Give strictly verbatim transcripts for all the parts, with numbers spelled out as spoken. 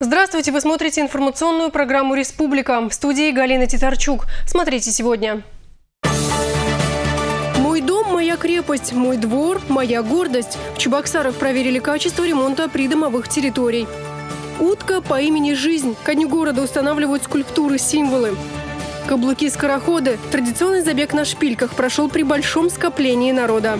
Здравствуйте! Вы смотрите информационную программу «Республика». В студии Галина Титарчук. Смотрите сегодня. Мой дом – моя крепость, мой двор – моя гордость. В Чебоксарах проверили качество ремонта придомовых территорий. Утка по имени Жизнь. Ко дню города устанавливают скульптуры-символы. Каблуки-скороходы. Традиционный забег на шпильках прошел при большом скоплении народа.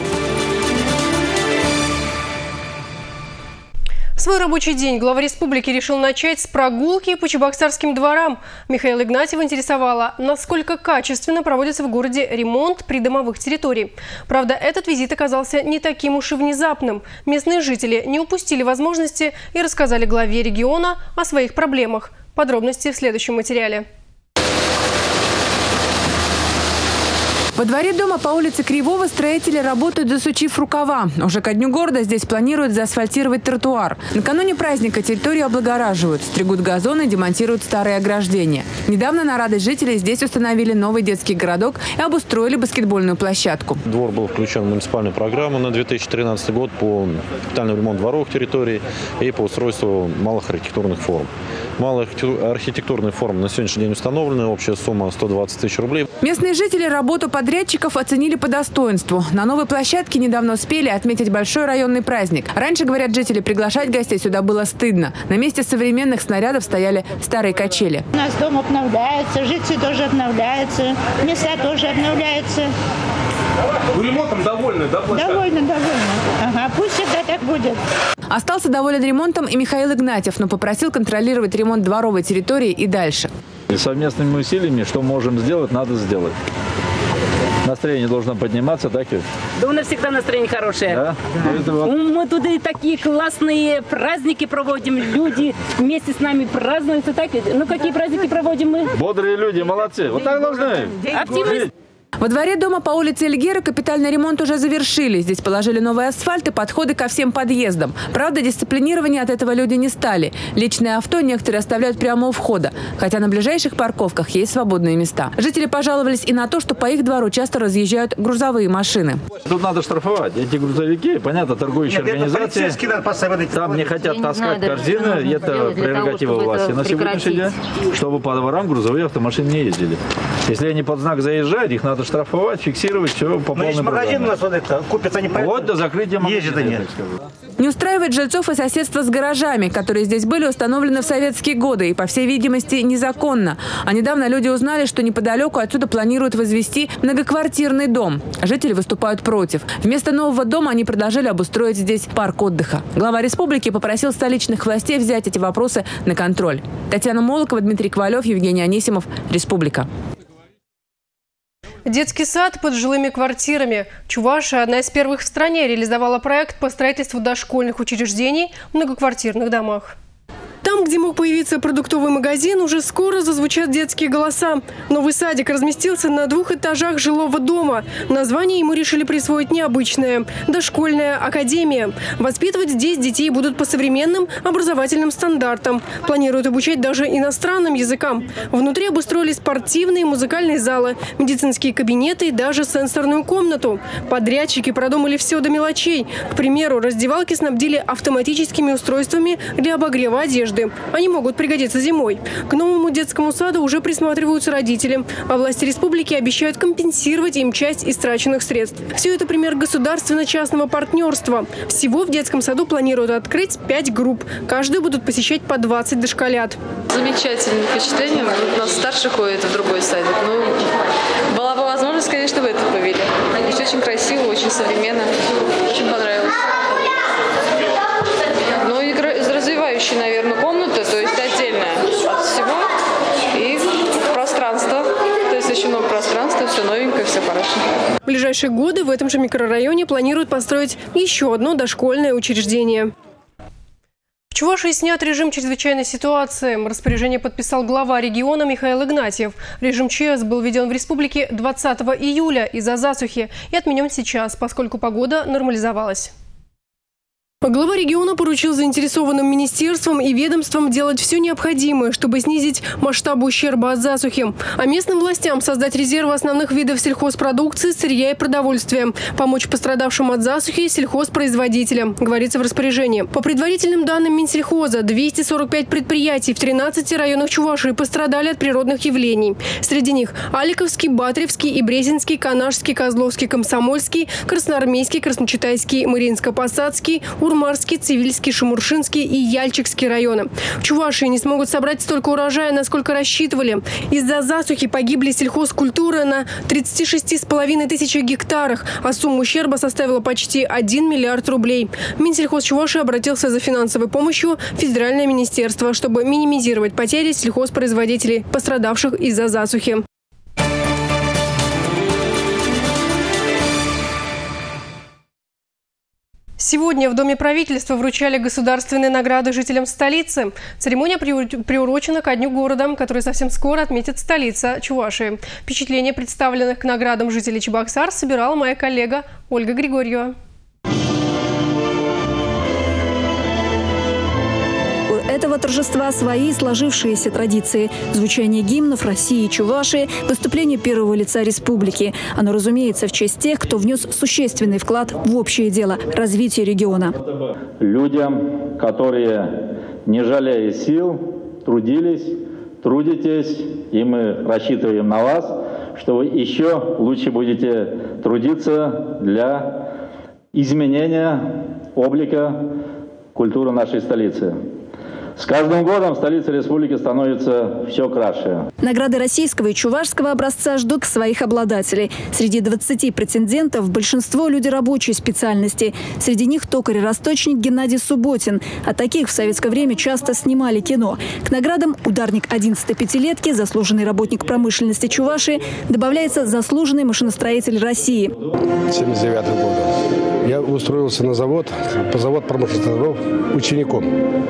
Свой рабочий день глава республики решил начать с прогулки по чебоксарским дворам. Михаила Игнатьева интересовало, насколько качественно проводится в городе ремонт придомовых территорий. Правда, этот визит оказался не таким уж и внезапным. Местные жители не упустили возможности и рассказали главе региона о своих проблемах. Подробности в следующем материале. Во дворе дома по улице Кривого строители работают, засучив рукава. Уже ко дню города здесь планируют заасфальтировать тротуар. Накануне праздника территорию облагораживают, стригут газоны, демонтируют старые ограждения. Недавно на радость жителей здесь установили новый детский городок и обустроили баскетбольную площадку. Двор был включен в муниципальную программу на две тысячи тринадцатый год по капитальному ремонту дворовых территорий и по устройству малых архитектурных форм. Малые архитектурные формы на сегодняшний день установлены, общая сумма сто двадцать тысяч рублей. Местные жители работу подрядчиков оценили по достоинству. На новой площадке недавно успели отметить большой районный праздник. Раньше, говорят жители, приглашать гостей сюда было стыдно. На месте современных снарядов стояли старые качели. У нас дом обновляется, жители тоже обновляются, места тоже обновляются. Вы ремонтом довольны, да, площадкой? Довольны, довольны. Ага, пусть всегда так будет. Остался доволен ремонтом и Михаил Игнатьев, но попросил контролировать ремонт дворовой территории и дальше. И совместными усилиями, что можем сделать, надо сделать. Настроение должно подниматься, так и? Да у нас всегда настроение хорошее. Да? Да. Вот. Мы туда и такие классные праздники проводим, люди вместе с нами празднуют. И так. Ну какие праздники проводим мы? Бодрые люди, молодцы. Вот так должны. Активность. Во дворе дома по улице Эльгера капитальный ремонт уже завершили. Здесь положили новый асфальт и подходы ко всем подъездам. Правда, дисциплинирование от этого люди не стали. Личное авто некоторые оставляют прямо у входа. Хотя на ближайших парковках есть свободные места. Жители пожаловались и на то, что по их двору часто разъезжают грузовые машины. Тут надо штрафовать. Эти грузовики, понятно, торгующие Нет, организации, там не хотят не таскать знаю, корзины. Это прерогатива того, власти на сегодняшний день, чтобы по дворам грузовые автомашины не ездили. Если они под знак заезжают, их надо штрафовать, фиксировать, все по полной программе. Магазин у нас вот это, купятся не поэтому. Вот до закрытия магазина. Не устраивает жильцов и соседство с гаражами, которые здесь были установлены в советские годы и, по всей видимости, незаконно. А недавно люди узнали, что неподалеку отсюда планируют возвести многоквартирный дом. Жители выступают против. Вместо нового дома они предложили обустроить здесь парк отдыха. Глава республики попросил столичных властей взять эти вопросы на контроль. Татьяна Молокова, Дмитрий Ковалев, Евгений Анисимов. Республика. Детский сад под жилыми квартирами. Чувашия, одна из первых в стране, реализовала проект по строительству дошкольных учреждений в многоквартирных домах. Там, где мог появиться продуктовый магазин, уже скоро зазвучат детские голоса. Новый садик разместился на двух этажах жилого дома. Название ему решили присвоить необычное – «Дошкольная академия». Воспитывать здесь детей будут по современным образовательным стандартам. Планируют обучать даже иностранным языкам. Внутри обустроили спортивные и музыкальные залы, медицинские кабинеты и даже сенсорную комнату. Подрядчики продумали все до мелочей. К примеру, раздевалки снабдили автоматическими устройствами для обогрева одежды. Они могут пригодиться зимой. К новому детскому саду уже присматриваются родители, а власти республики обещают компенсировать им часть истраченных средств. Все это пример государственно-частного партнерства. Всего в детском саду планируют открыть пять групп. Каждую будут посещать по двадцать дошколят. Замечательное впечатление. У нас старший ходит в другой садик. Ну, была бы возможность, конечно, в этот повели. Все очень красиво, очень современно. Очень понравилось. Ну и развивающая, наверное, комната, то есть отдельная от всего, и пространство, то есть очень много пространства, все новенькое, все хорошо. В ближайшие годы в этом же микрорайоне планируют построить еще одно дошкольное учреждение. В Чувашии снят режим чрезвычайной ситуации. Распоряжение подписал глава региона Михаил Игнатьев. Режим ЧС был введен в республике двадцатого июля. Июля из-за засухи и отменен сейчас, поскольку погода нормализовалась. Глава региона поручил заинтересованным министерствам и ведомствам делать все необходимое, чтобы снизить масштаб ущерба от засухи. А местным властям создать резервы основных видов сельхозпродукции, сырья и продовольствия. Помочь пострадавшим от засухи сельхозпроизводителям, говорится в распоряжении. По предварительным данным Минсельхоза, двести сорок пять предприятий в тринадцати районах Чувашии пострадали от природных явлений. Среди них Аликовский, Батревский и Брезинский, Канашский, Козловский, Комсомольский, Красноармейский, Красночитайский, Мариинско-Посадский, Урмарский, Цивильский, Шамуршинский и Яльчикский районы. В Чувашии не смогут собрать столько урожая, насколько рассчитывали. Из-за засухи погибли сельхозкультуры на тридцати шести с половиной тысячах гектарах, а сумма ущерба составила почти один миллиард рублей. Минсельхоз Чувашии обратился за финансовой помощью в Федеральное министерство, чтобы минимизировать потери сельхозпроизводителей, пострадавших из-за засухи. Сегодня в Доме правительства вручали государственные награды жителям столицы. Церемония приурочена ко Дню города, который совсем скоро отметит столица Чувашии. Впечатления представленных к наградам жителей Чебоксар собирала моя коллега Ольга Григорьева. Этого торжества свои сложившиеся традиции. Звучание гимнов России и Чувашии, выступление первого лица республики. Оно, разумеется, в честь тех, кто внес существенный вклад в общее дело – развитие региона. Людям, которые, не жалея сил, трудились, трудитесь, и мы рассчитываем на вас, что вы еще лучше будете трудиться для изменения облика культуры нашей столицы. С каждым годом столица республики становится все краше. Награды российского и чувашского образца ждут своих обладателей. Среди двадцати претендентов большинство люди рабочей специальности. Среди них токарь-росточник Геннадий Субботин. От таких в советское время часто снимали кино. К наградам ударник одиннадцатой пятилетки, заслуженный работник промышленности Чувашии, добавляется заслуженный машиностроитель России. семьдесят девятый год. Я устроился на завод, по завод промышленных трудов учеником.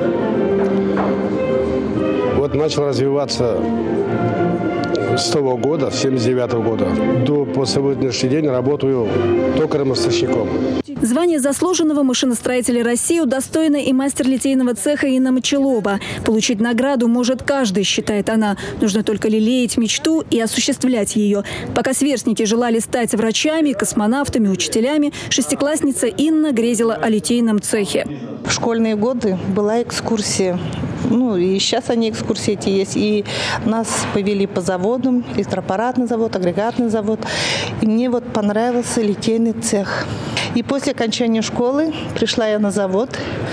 Вот начал развиваться с того года, с семьдесят девятого года. До по сегодняшний день работаю токарем-росточником. Звание заслуженного машиностроителя России удостоена и мастер литейного цеха Инна Мочелова. Получить награду может каждый, считает она. Нужно только лелеять мечту и осуществлять ее. Пока сверстники желали стать врачами, космонавтами, учителями, шестиклассница Инна грезила о литейном цехе. В школьные годы была экскурсия. Ну и сейчас они экскурсии эти есть. И нас повели по заводам, электроаппаратный завод, агрегатный завод. И мне вот понравился литейный цех. И после окончания школы пришла я на завод,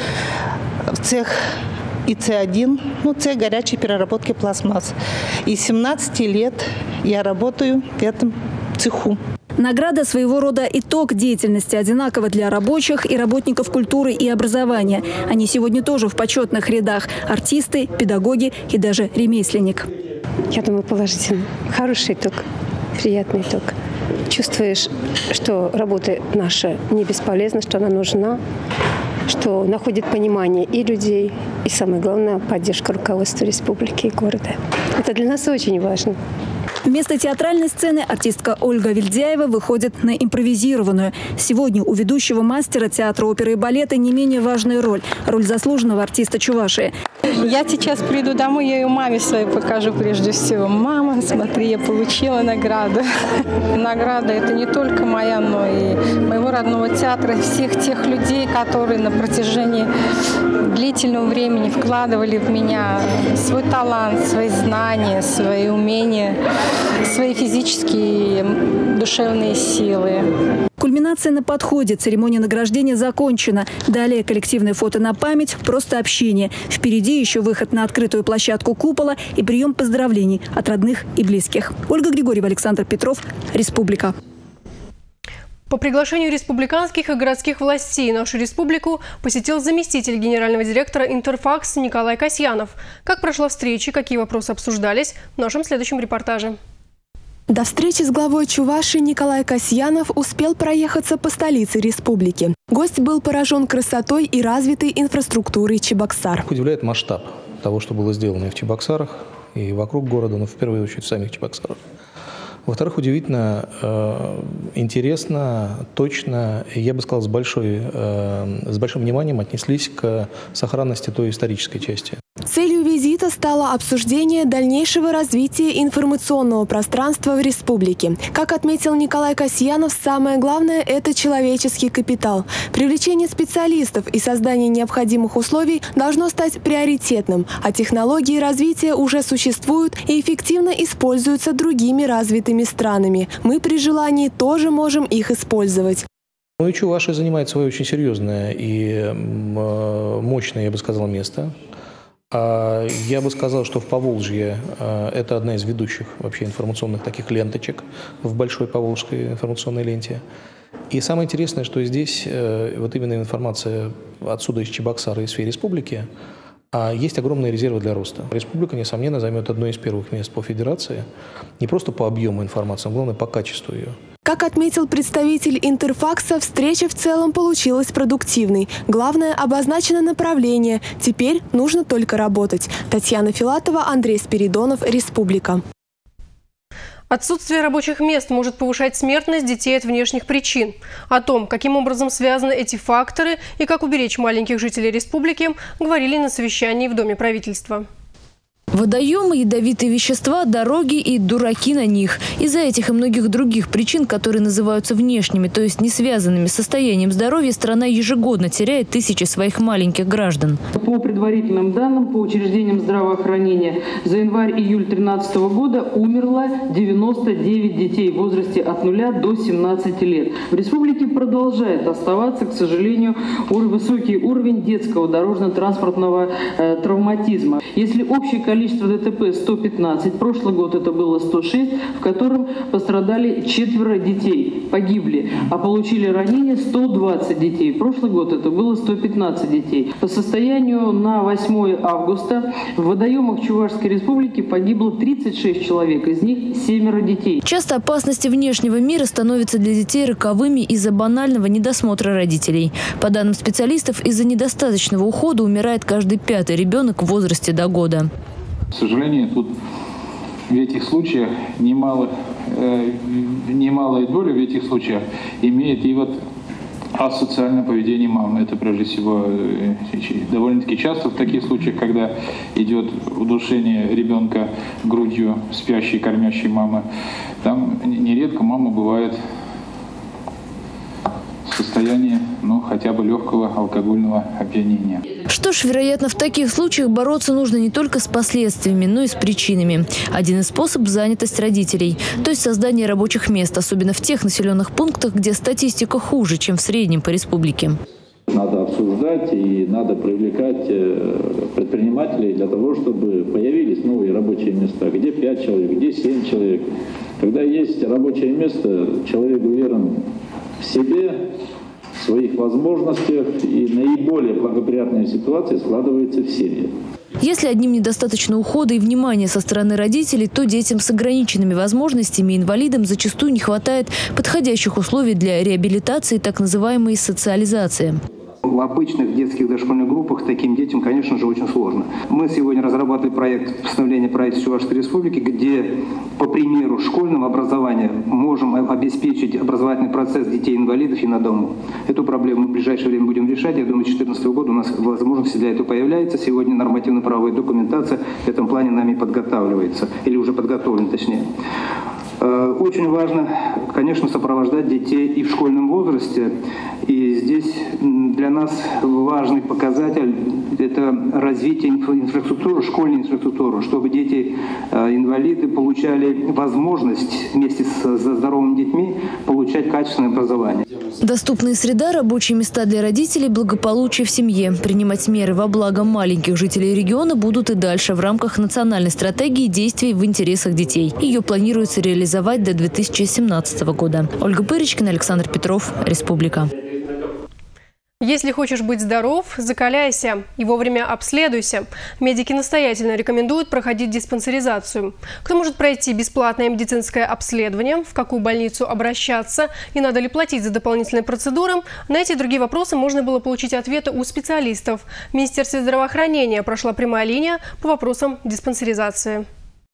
в цех И Ц один, ну, цех горячей переработки пластмасс. И с семнадцати лет я работаю в этом цеху. Награда своего рода итог деятельности, одинаково для рабочих и работников культуры и образования. Они сегодня тоже в почетных рядах. Артисты, педагоги и даже ремесленник. Я думаю, положительный. Хороший итог, приятный итог. Чувствуешь, что работа наша не бесполезна, что она нужна, что находит понимание и людей, и самое главное, поддержка руководства республики и города. Это для нас очень важно. Вместо театральной сцены артистка Ольга Вильдяева выходит на импровизированную. Сегодня у ведущего мастера театра оперы и балета не менее важная роль – роль заслуженного артиста Чувашии. Я сейчас приду домой, я ее маме своей покажу прежде всего. Мама, смотри, я получила награду. Награда – это не только моя, но и моего родного театра, всех тех людей, которые на протяжении длительного времени вкладывали в меня свой талант, свои знания, свои умения, свои физические, душевные силы. Кульминация на подходе. Церемония награждения закончена. Далее коллективное фото на память, просто общение. Впереди еще выход на открытую площадку купола и прием поздравлений от родных и близких. Ольга Григорьева, Александр Петров, Республика. По приглашению республиканских и городских властей нашу республику посетил заместитель генерального директора «Интерфакс» Николай Касьянов. Как прошла встреча, какие вопросы обсуждались в нашем следующем репортаже. До встречи с главой Чувашии Николай Касьянов успел проехаться по столице республики. Гость был поражен красотой и развитой инфраструктурой Чебоксар. Удивляет масштаб того, что было сделано и в Чебоксарах, и вокруг города, но в первую очередь в самих Чебоксарах. Во-вторых, удивительно, э, интересно, точно, я бы сказал, с, большой, э, с большим вниманием отнеслись к сохранности той исторической части. Целью визита стало обсуждение дальнейшего развития информационного пространства в республике. Как отметил Николай Касьянов, самое главное – это человеческий капитал. Привлечение специалистов и создание необходимых условий должно стать приоритетным, а технологии развития уже существуют и эффективно используются другими развитыми странами. Мы при желании тоже можем их использовать. Ну и Чувашия занимает свое очень серьезное и мощное, я бы сказал, место. Я бы сказал, что в Поволжье это одна из ведущих вообще информационных таких ленточек в большой поволжской информационной ленте. И самое интересное, что здесь вот именно информация отсюда из Чебоксара и из всей республики, есть огромные резервы для роста. Республика, несомненно, займет одно из первых мест по федерации, не просто по объему информации, а главное по качеству ее. Как отметил представитель Интерфакса, встреча в целом получилась продуктивной. Главное, обозначено направление. Теперь нужно только работать. Татьяна Филатова, Андрей Спиридонов, Республика. Отсутствие рабочих мест может повышать смертность детей от внешних причин. О том, каким образом связаны эти факторы и как уберечь маленьких жителей республики, говорили на совещании в Доме правительства. Водоемы, ядовитые вещества, дороги и дураки на них. Из-за этих и многих других причин, которые называются внешними, то есть не связанными с состоянием здоровья, страна ежегодно теряет тысячи своих маленьких граждан. По предварительным данным, по учреждениям здравоохранения, за январь-июль две тысячи тринадцатого года умерло девяносто девять детей в возрасте от нуля до семнадцати лет. В республике продолжает оставаться, к сожалению, высокий уровень детского дорожно-транспортного э, травматизма. Если общее количество Количество ДТП сто пятнадцать, прошлый год это было сто шесть, в котором пострадали четверо детей, погибли, а получили ранения сто двадцать детей. Прошлый год это было сто пятнадцать детей. По состоянию на восьмое августа в водоемах Чувашской республики погибло тридцать шесть человек, из них семеро детей. Часто опасности внешнего мира становятся для детей роковыми из-за банального недосмотра родителей. По данным специалистов, из-за недостаточного ухода умирает каждый пятый ребенок в возрасте до года. К сожалению, тут в этих случаях немало, э, немалая доля в этих случаях имеет и вот асоциальное поведение мамы. Это прежде всего э, довольно-таки часто в таких случаях, когда идет удушение ребенка грудью спящей, кормящей мамы. Там нередко мама бывает в состоянии, ну, хотя бы легкого алкогольного опьянения. Что ж, вероятно, в таких случаях бороться нужно не только с последствиями, но и с причинами. Один из способов – занятость родителей, то есть создание рабочих мест, особенно в тех населенных пунктах, где статистика хуже, чем в среднем по республике. Надо обсуждать и надо привлекать предпринимателей для того, чтобы появились новые рабочие места. Где пять человек, где семь человек. Когда есть рабочее место, человек уверен в себе, в своих возможностях, и наиболее благоприятная ситуация складывается в семье. Если одним недостаточно ухода и внимания со стороны родителей, то детям с ограниченными возможностями и инвалидам зачастую не хватает подходящих условий для реабилитации, так называемой социализации. В обычных детских дошкольных группах таким детям, конечно же, очень сложно. Мы сегодня разрабатывали проект постановления правительства Чувашской республики, где, по примеру школьного образования, можем обеспечить образовательный процесс детей-инвалидов и на дому. Эту проблему мы в ближайшее время будем решать. Я думаю, с две тысячи четырнадцатого года у нас возможности для этого появляется. Сегодня нормативно-правовая документация в этом плане нами подготавливается, или уже подготовлена, точнее. Очень важно, конечно, сопровождать детей и в школьном возрасте. И здесь для нас важный показатель – это развитие инфраструктуры, школьной инфраструктуры, чтобы дети-инвалиды получали возможность вместе со здоровыми детьми получать качественное образование. Доступная среда, рабочие места для родителей, благополучие в семье. Принимать меры во благо маленьких жителей региона будут и дальше в рамках национальной стратегии действий в интересах детей. Ее планируется реализовать до две тысячи семнадцатого года. Ольга Пырочкина, Александр Петров, Республика. Если хочешь быть здоров, закаляйся и вовремя обследуйся. Медики настоятельно рекомендуют проходить диспансеризацию. Кто может пройти бесплатное медицинское обследование, в какую больницу обращаться и надо ли платить за дополнительные процедуры, на эти и другие вопросы можно было получить ответы у специалистов. В Министерстве здравоохранения прошла прямая линия по вопросам диспансеризации.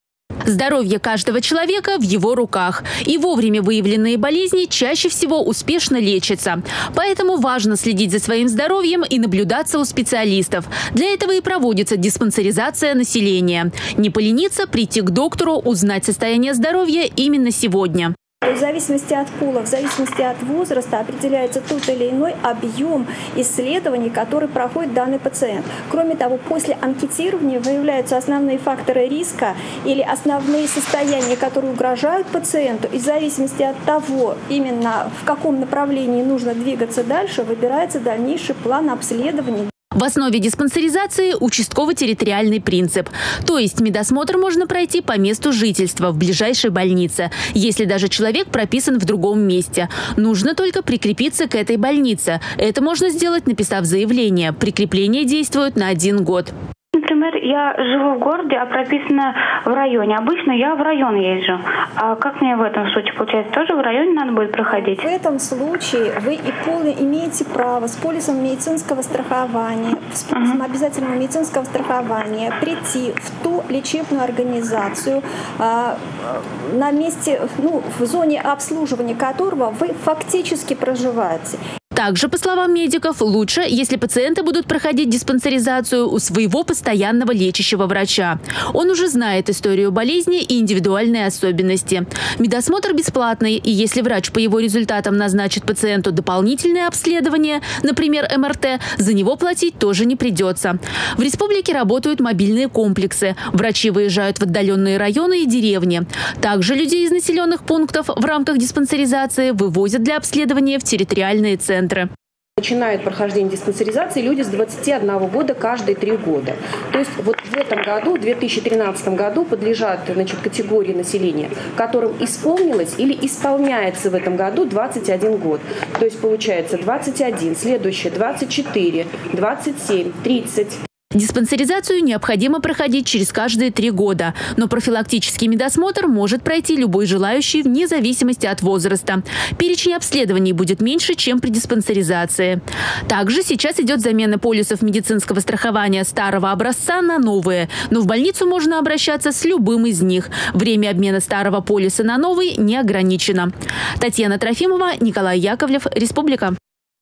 Здоровье каждого человека в его руках. И вовремя выявленные болезни чаще всего успешно лечатся. Поэтому важно следить за своим здоровьем и наблюдаться у специалистов. Для этого и проводится диспансеризация населения. Не полениться, прийти к доктору, узнать состояние здоровья именно сегодня. В зависимости от пола, в зависимости от возраста определяется тот или иной объем исследований, который проходит данный пациент. Кроме того, после анкетирования выявляются основные факторы риска или основные состояния, которые угрожают пациенту. И в зависимости от того, именно в каком направлении нужно двигаться дальше, выбирается дальнейший план обследования. В основе диспансеризации участково-территориальный принцип. То есть медосмотр можно пройти по месту жительства в ближайшей больнице, если даже человек прописан в другом месте. Нужно только прикрепиться к этой больнице. Это можно сделать, написав заявление. Прикрепление действует на один год. Например, я живу в городе, а прописана в районе. Обычно я в район езжу. А как мне в этом случае получается? Тоже в районе надо будет проходить? В этом случае вы и полно имеете право с полисом медицинского страхования, с полисом uh-huh. обязательного медицинского страхования прийти в ту лечебную организацию, а, на месте, ну, в зоне обслуживания которого вы фактически проживаете. Также, по словам медиков, лучше, если пациенты будут проходить диспансеризацию у своего постоянного лечащего врача. Он уже знает историю болезни и индивидуальные особенности. Медосмотр бесплатный, и если врач по его результатам назначит пациенту дополнительное обследование, например, эм эр тэ, за него платить тоже не придется. В республике работают мобильные комплексы. Врачи выезжают в отдаленные районы и деревни. Также людей из населенных пунктов в рамках диспансеризации вывозят для обследования в территориальные центры. Начинают прохождение диспансеризации люди с двадцати одного года каждые три года. То есть вот в этом году, в две тысячи тринадцатом году, подлежат, значит, категории населения, которым исполнилось или исполняется в этом году двадцать один год. То есть получается двадцать один, следующее двадцать четыре, двадцать семь, тридцать. Диспансеризацию необходимо проходить через каждые три года, но профилактический медосмотр может пройти любой желающий вне зависимости от возраста. Перечень обследований будет меньше, чем при диспансеризации. Также сейчас идет замена полисов медицинского страхования старого образца на новые, но в больницу можно обращаться с любым из них. Время обмена старого полиса на новый не ограничено. Татьяна Трофимова, Николай Яковлев, Республика.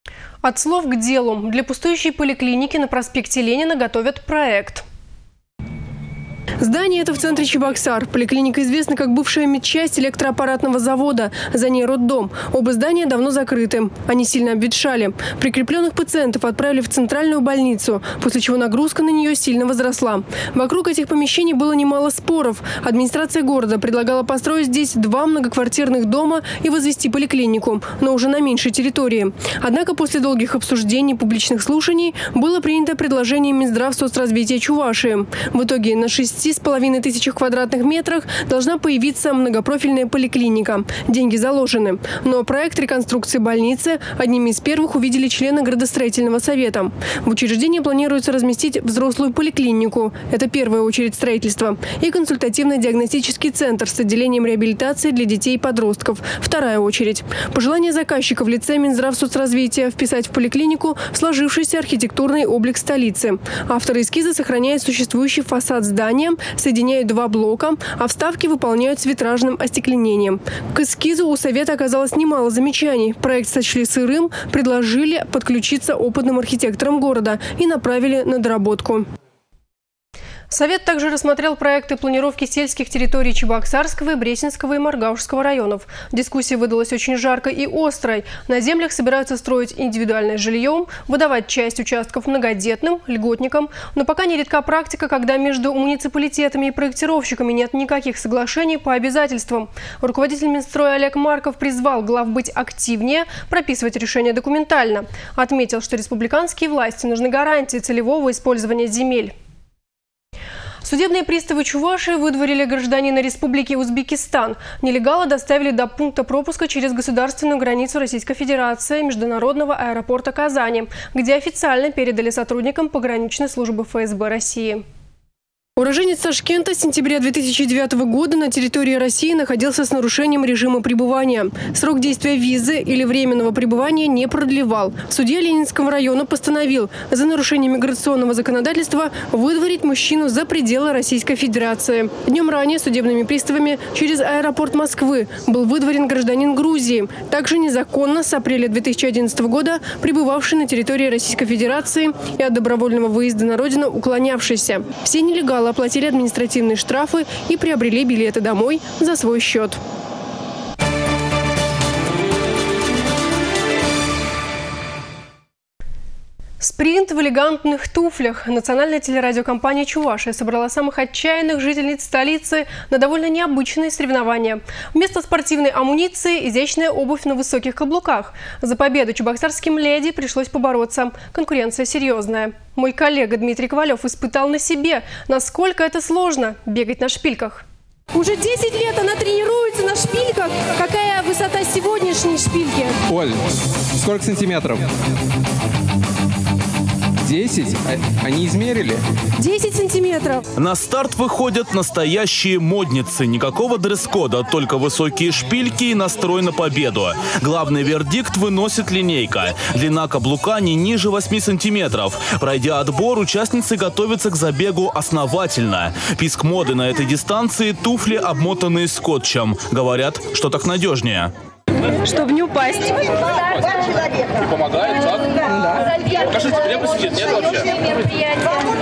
От слов к делу. Для пустующей поликлиники на проспекте Ленина готовят проект. Здание это в центре Чебоксар. Поликлиника известна как бывшая медчасть электроаппаратного завода. За ней роддом. Оба здания давно закрыты. Они сильно обветшали. Прикрепленных пациентов отправили в центральную больницу, после чего нагрузка на нее сильно возросла. Вокруг этих помещений было немало споров. Администрация города предлагала построить здесь два многоквартирных дома и возвести поликлинику, но уже на меньшей территории. Однако после долгих обсуждений и публичных слушаний было принято предложение Минздравсоцразвития Чувашии. В итоге на шести с половиной тысячах квадратных метрах должна появиться многопрофильная поликлиника. Деньги заложены. Но проект реконструкции больницы одними из первых увидели члены градостроительного совета. В учреждении планируется разместить взрослую поликлинику. Это первая очередь строительства. И консультативно-диагностический центр с отделением реабилитации для детей и подростков. Вторая очередь. Пожелание заказчика в лице Минздравсоцразвития вписать в поликлинику сложившийся архитектурный облик столицы. Авторы эскиза сохраняют существующий фасад здания, соединяют два блока, а вставки выполняют с витражным остекленением. К эскизу у совета оказалось немало замечаний. Проект сочли сырым, предложили подключиться опытным архитекторам города и направили на доработку. Совет также рассмотрел проекты планировки сельских территорий Чебоксарского, и Бресненского и Маргаушского районов. Дискуссия выдалась очень жаркой и острой. На землях собираются строить индивидуальное жилье, выдавать часть участков многодетным, льготникам. Но пока нередка практика, когда между муниципалитетами и проектировщиками нет никаких соглашений по обязательствам. Руководитель Минстроя Олег Марков призвал глав быть активнее, прописывать решения документально. Отметил, что республиканские власти нужны гарантии целевого использования земель. Судебные приставы Чувашии выдворили гражданина Республики Узбекистан. Нелегала доставили до пункта пропуска через государственную границу Российской Федерации международного аэропорта Казани, где официально передали сотрудникам пограничной службы эф эс бэ России. Уроженец Ташкента с сентября две тысячи девятого года на территории России находился с нарушением режима пребывания. Срок действия визы или временного пребывания не продлевал. Судья Ленинского района постановил за нарушение миграционного законодательства выдворить мужчину за пределы Российской Федерации. Днем ранее судебными приставами через аэропорт Москвы был выдворен гражданин Грузии, также незаконно с апреля две тысячи одиннадцатого года пребывавший на территории Российской Федерации и от добровольного выезда на родину уклонявшийся. Все нелегалы оплатили административные штрафы и приобрели билеты домой за свой счет. Спринт в элегантных туфлях. Национальная телерадиокомпания «Чувашия» собрала самых отчаянных жительниц столицы на довольно необычные соревнования. Вместо спортивной амуниции – изящная обувь на высоких каблуках. За победу чебоксарским леди пришлось побороться. Конкуренция серьезная. Мой коллега Дмитрий Ковалев испытал на себе, насколько это сложно – бегать на шпильках. Уже десять лет она тренируется на шпильках. Какая высота сегодняшней шпильки? Оль, сколько сантиметров? десять? Они измерили? десять сантиметров. На старт выходят настоящие модницы. Никакого дресс-кода, только высокие шпильки и настрой на победу. Главный вердикт выносит линейка. Длина каблука не ниже восьми сантиметров. Пройдя отбор, участницы готовятся к забегу основательно. Писк моды на этой дистанции – туфли, обмотанные скотчем. Говорят, что так надежнее. Чтобы не упасть. Не помогает, так? Ну да. Покажите, прямо сидит, нет вообще?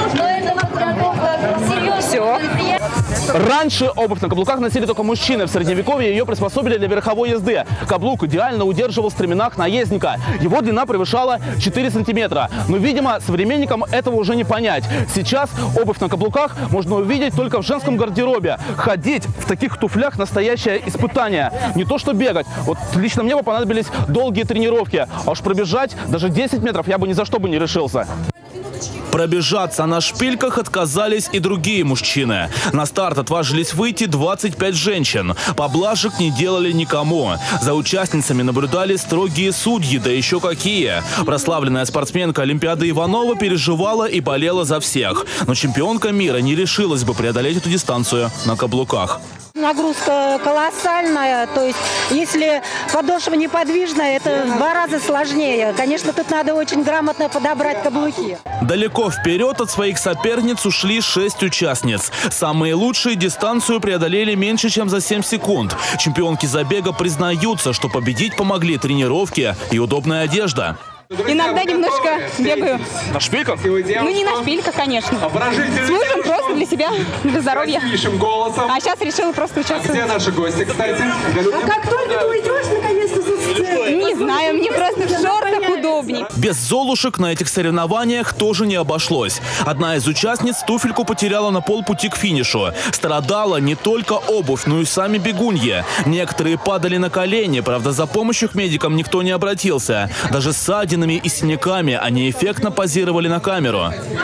Все. Раньше обувь на каблуках носили только мужчины. В средневековье ее приспособили для верховой езды. Каблук идеально удерживал в стременах наездника. Его длина превышала четыре сантиметра. Но, видимо, современникам этого уже не понять. Сейчас обувь на каблуках можно увидеть только в женском гардеробе. Ходить в таких туфлях – настоящее испытание. Не то что бегать. Вот лично мне бы понадобились долгие тренировки. А уж пробежать даже десять метров я бы ни за что бы не решился. Пробежаться на шпильках отказались и другие мужчины. На старт отважились выйти двадцать пять женщин. Поблажек не делали никому. За участницами наблюдали строгие судьи, да еще какие. Прославленная спортсменка Олимпиады Иванова переживала и болела за всех. Но чемпионка мира не решилась бы преодолеть эту дистанцию на каблуках. Нагрузка колоссальная, то есть если подошва неподвижная, это в два раза сложнее. Конечно, тут надо очень грамотно подобрать каблуки. Далеко вперед от своих соперниц ушли шесть участниц. Самые лучшие дистанцию преодолели меньше, чем за семь секунд. Чемпионки забега признаются, что победить помогли тренировки и удобная одежда. Иногда немножко бегаю. На шпильках? Ну, не на шпильках, конечно. С мужем просто для себя, для здоровья. А сейчас решила просто участвовать. А где наши гости, кстати? А как только ты уйдешь, наконец-то, со сцены? Не знаю, мне просто в шортах удобнее. Без золушек на этих соревнованиях тоже не обошлось. Одна из участниц туфельку потеряла на полпути к финишу. Страдала не только обувь, но и сами бегуньи. Некоторые падали на колени, правда, за помощью к медикам никто не обратился. Даже ссадины и синяками они эффектно позировали на камеру.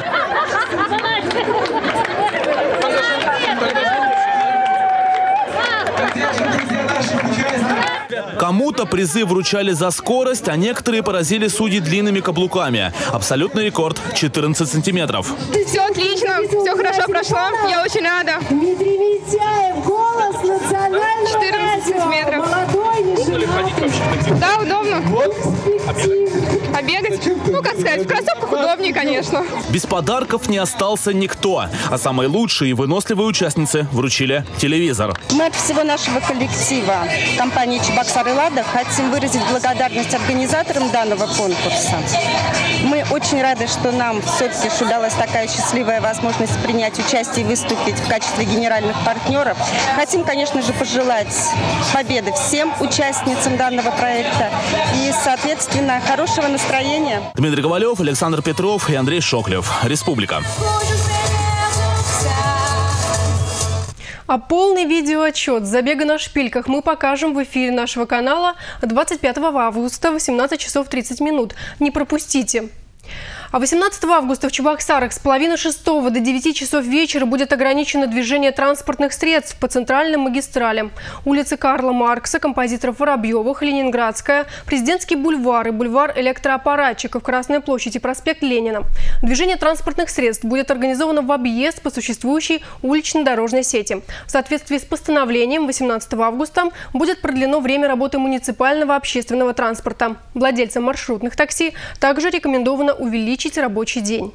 Кому-то призы вручали за скорость, а некоторые поразили судьи длинными каблуками. Абсолютный рекорд – четырнадцать сантиметров. Все отлично, все хорошо прошло, я очень рада. Дмитрий Митяев, голос национального четырнадцать сантиметров. Удобно ли ходить вообще? Да, удобно. А бегать? Ну, как сказать, в кроссовках удобнее, конечно. Без подарков не остался никто. А самые лучшие и выносливые участницы вручили телевизор. Мы от всего нашего коллектива компании «Чебоксар и Лада» хотим выразить благодарность организаторам данного конкурса. Мы очень рады, что нам все-таки удалась такая счастливая возможность принять участие и выступить в качестве генеральных партнеров. Хотим, конечно же, пожелать победы всем участницам данного проекта и, соответственно, хорошего настроения. Дмитрий Ковалев, Александр Петров и Андрей Шоклев. Республика. А полный видеоотчет забега на шпильках мы покажем в эфире нашего канала двадцать пятого августа в восемнадцать часов тридцать минут. Не пропустите. А восемнадцатого августа в Чебоксарах с половины шестого до девяти часов вечера будет ограничено движение транспортных средств по центральным магистралям. Улицы Карла Маркса, композиторов Воробьевых, Ленинградская, Президентский бульвар и бульвар электроаппаратчиков, Красная площадь и проспект Ленина. Движение транспортных средств будет организовано в объезд по существующей улично-дорожной сети. В соответствии с постановлением восемнадцатого августа будет продлено время работы муниципального общественного транспорта. Владельцам маршрутных такси также рекомендовано увеличить рабочий день.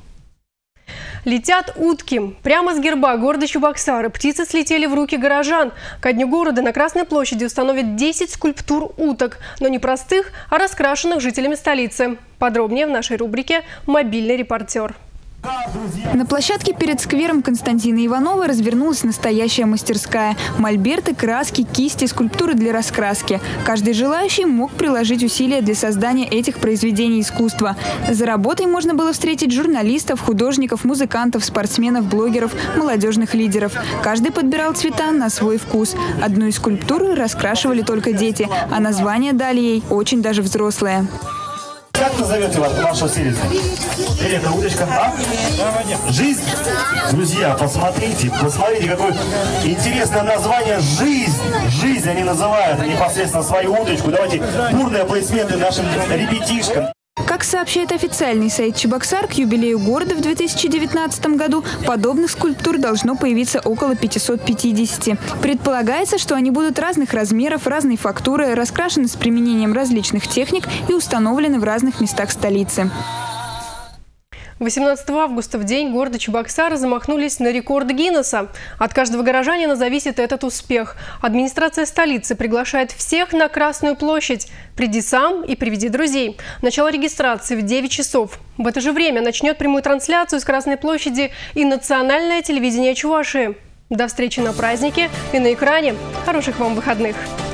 Летят утки. Прямо с герба города Чебоксары птицы слетели в руки горожан. Ко дню города на Красной площади установят десять скульптур уток, но не простых, а раскрашенных жителями столицы. Подробнее в нашей рубрике «Мобильный репортер». На площадке перед сквером Константина Иванова развернулась настоящая мастерская. Мольберты, краски, кисти, скульптуры для раскраски. Каждый желающий мог приложить усилия для создания этих произведений искусства. За работой можно было встретить журналистов, художников, музыкантов, спортсменов, блогеров, молодежных лидеров. Каждый подбирал цвета на свой вкус. Одну из скульптур раскрашивали только дети, а название дали ей очень даже взрослые. Как назовете вас вашего сервиса? Или это удочка? А? Жизнь? Друзья, посмотрите, посмотрите, какое интересное название «Жизнь». «Жизнь» они называют непосредственно свою удочку. Давайте бурные аплодисменты нашим ребятишкам. Как сообщает официальный сайт Чебоксар, к юбилею города в две тысячи девятнадцатом году подобных скульптур должно появиться около пятисот пятидесяти. Предполагается, что они будут разных размеров, разной фактуры, раскрашены с применением различных техник и установлены в разных местах столицы. восемнадцатого августа в день города Чебоксары замахнулись на рекорд Гиннесса. От каждого горожанина зависит этот успех. Администрация столицы приглашает всех на Красную площадь. Приди сам и приведи друзей. Начало регистрации в девять часов. В это же время начнет прямую трансляцию с Красной площади и национальное телевидение Чувашии. До встречи на празднике и на экране. Хороших вам выходных!